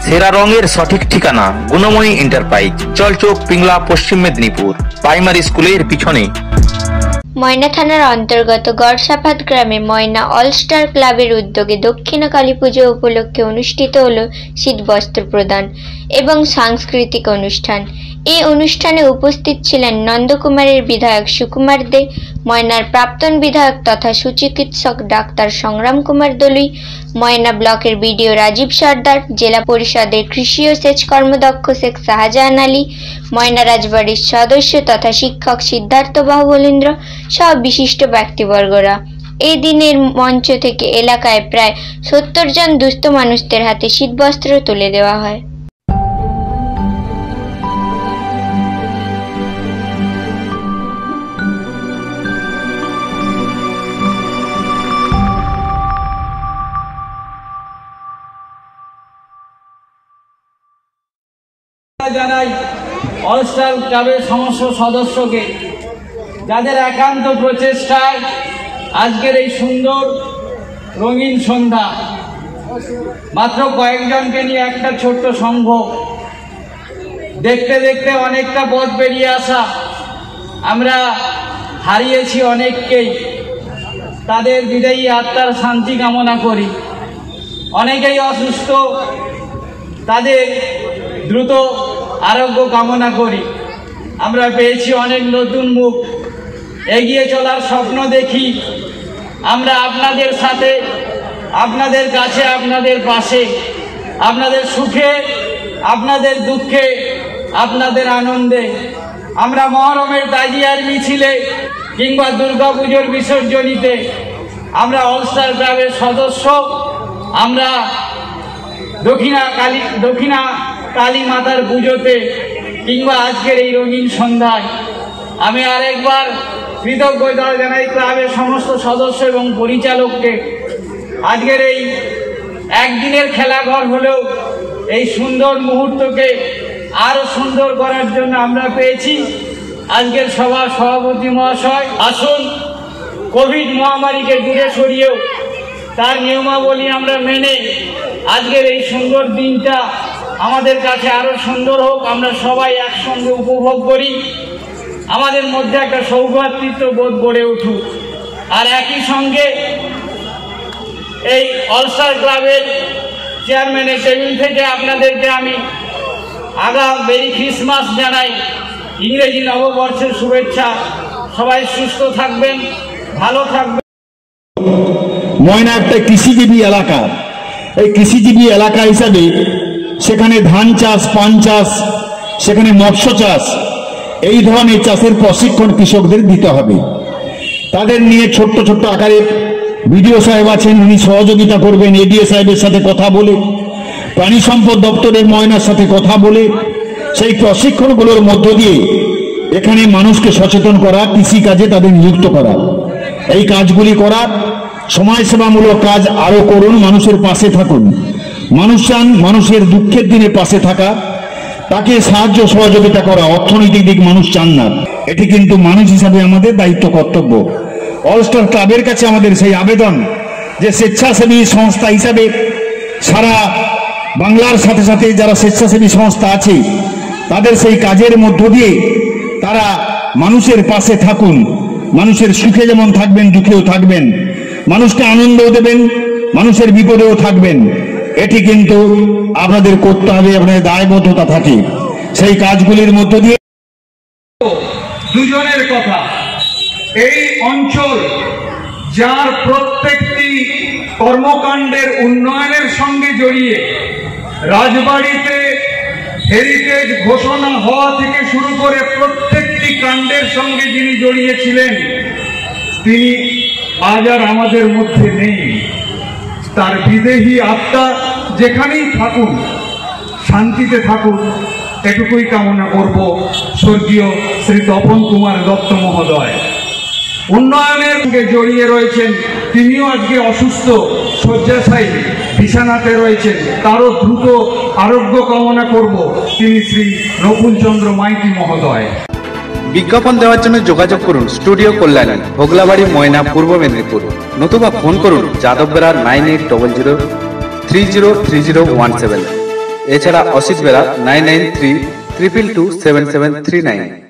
সেরা রঙের সঠিক ঠিকানা গুণময়ী এন্টারপ্রাইজ, চলচোক, পিংলা, পশ্চিম মেদিনীপুর। প্রাইমারি স্কুলের পিছনে। ময়না থানার অন্তর্গত গড়সাফাত গ্রামে ময়না অলস্টার ক্লাবের উদ্যোগে দক্ষিণ কালী পুজো উপলক্ষে অনুষ্ঠিত হল শীতবস্ত্র প্রদান এবং সাংস্কৃতিক অনুষ্ঠান। এই অনুষ্ঠানে উপস্থিত ছিলেন নন্দকুমারের বিধায়ক সুকুমার দে, ময়নার প্রাক্তন বিধায়ক তথা সুচিকিৎসক ডাক্তার সংগ্রাম কুমার দলুই, ময়না ব্লকের বিডিও রাজীব সর্দার, জেলা পরিষদের কৃষি ও সেচ কর্মদক্ষ শেখ শাহজাহান আলী, ময়না রাজবাড়ির সদস্য তথা শিক্ষক সিদ্ধার্থ বাহুবলীন্দ্র সহ বিশিষ্ট ব্যক্তিবর্গরা। এই দিনের মঞ্চ থেকে এলাকায় প্রায় 70 জন দুস্থ মানুষদের হাতে শীতবস্ত্র তুলে দেওয়া হয়। জানাই অলস্টার ক্লাবের সমস্ত সদস্যকে, যাদের একান্ত প্রচেষ্টায় আজকের এই সুন্দর রঙিন সন্ধ্যা, মাত্র কয়েকজনকে নিয়ে একটা ছোট্ট সংঘ, দেখতে দেখতে অনেকটা পথ পেরিয়ে আসা। আমরা হারিয়েছি অনেককেই, তাদের বিদায়ী আত্মার শান্তি কামনা করি। অনেকেই অসুস্থ, তাদের দ্রুত আরোগ্য কামনা করি। আমরা পেয়েছি অনেক নতুন মুখ, এগিয়ে চলার স্বপ্ন দেখি। আমরা আপনাদের সাথে, আপনাদের কাছে, আপনাদের পাশে, আপনাদের সুখে, আপনাদের দুঃখে, আপনাদের আনন্দে। আমরা মহরমের তাজিয়ার মিছিলে কিংবা দুর্গাপুজোর বিসর্জনীতে আমরা অলস্টার ক্লাবের সদস্য, আমরা দক্ষিণা কালী মাতার পুজোতে কিংবা আজকের এই রঙিন সন্ধ্যায় আমি আরেকবার কৃতজ্ঞতা জানাই ক্লাবের সমস্ত সদস্য এবং পরিচালককে। আজকের এই একদিনের খেলাঘর হলেও এই সুন্দর মুহূর্তকে আরো সুন্দর করার জন্য আমরা পেয়েছি আজকের সভার সভাপতি মহাশয়। আসুন কোভিড মহামারীকে দূরে সরিয়েও তার নিয়মাবলী আমরা মেনে আজকের এই সুন্দর দিনটা আমাদের কাছে আরো সুন্দর হোক, আমরা সবাই একসঙ্গে উপভোগ করি, আমাদের মধ্যে একটা সৌভ্রাতৃত্ব বোধ গড়ে উঠুক। আর একই সঙ্গে এই অলস্টার ক্লাবের চেয়ারম্যানের টেবিল থেকে আপনাদেরকে আমি আগাম মেরি ক্রিসমাস জানাই, ইংরেজি নববর্ষের শুভেচ্ছা। সবাই সুস্থ থাকবেন, ভালো থাকবেন। ময়না একটা কৃষিজীবী এলাকা। এই কৃষিজীবী এলাকা হিসাবে সেখানে ধান চাষ, পান চাষ, সেখানে মৎস্য চাষ, এই ধরনের চাষের প্রশিক্ষণ কৃষকদের দিতে হবে। তাদের নিয়ে ছোট্ট ছোট্ট আকারে বিডিও সাহেব আছেন, উনি সহযোগিতা করবেন। এডিও সাহেবের সাথে কথা বলে, প্রাণী সম্পদ দপ্তরের ময়নার সাথে কথা বলে সেই প্রশিক্ষণগুলোর মধ্য দিয়ে এখানে মানুষকে সচেতন করা, কৃষিকাজে তাদের নিযুক্ত করা, এই কাজগুলি করা। সমাজসেবামূলক কাজ আরো করুন, মানুষের পাশে থাকুন। মানুষ চান মানুষের দুঃখের দিনে পাশে থাকা, তাকে সাহায্য সহযোগিতা করা, অর্থনৈতিক দিক মানুষ চান না। এটি কিন্তু মানুষ হিসাবে আমাদের দায়িত্ব, কর্তব্য। অলস্টার ক্লাবের কাছে আমাদের সেই আবেদন যে স্বেচ্ছাসেবী সংস্থা হিসাবে সারা বাংলার সাথে সাথে যারা স্বেচ্ছাসেবী সংস্থা আছে তাদের সেই কাজের মধ্য দিয়ে তারা মানুষের পাশে থাকুন। মানুষের সুখে যেমন থাকবেন, দুঃখেও থাকবেন, মানুষকে আনন্দও দেবেন, মানুষের বিপদেও থাকবেন। এটি কিন্তু আপনাদের করতে হবে, আপনাদের দায়বদ্ধতা থাকে। সেই কাজগুলির মধ্য দিয়ে দুজনের কথা, এই অঞ্চল যার প্রত্যেকটি কর্মকাণ্ডের উন্নয়নের সঙ্গে জড়িয়ে, রাজবাড়িতে হেরিটেজ ঘোষণা হওয়া থেকে শুরু করে প্রত্যেকটি কাণ্ডের সঙ্গে যিনি জড়িয়েছিলেন, তিনি আজ আর আমাদের মধ্যে নেই। তার বিদেহী আত্মা যেখানেই থাকুন, শান্তিতে থাকুন, এটুকুই কামনা করব। স্বর্গীয় শ্রী তপন কুমার দত্ত মহোদয় উন্নয়নের সঙ্গে জড়িয়ে রয়েছেন, তিনিও আজকে অসুস্থ, শয্যাশায়ী, বিছানাতে রয়েছেন, তারও দ্রুত আরোগ্য কামনা করব। তিনি শ্রী নকুল চন্দ্র মাইতি মহোদয়। বিজ্ঞাপন দেওয়ার জন্য যোগাযোগ করুন স্টুডিও কল্যাণী, ভোগলাবাড়ি, ময়না, পূর্ব মেদিনীপুর, নতুবা ফোন করুন যাদববেড়া 9800303017। এছাড়া অসিত বেরা 9932227739।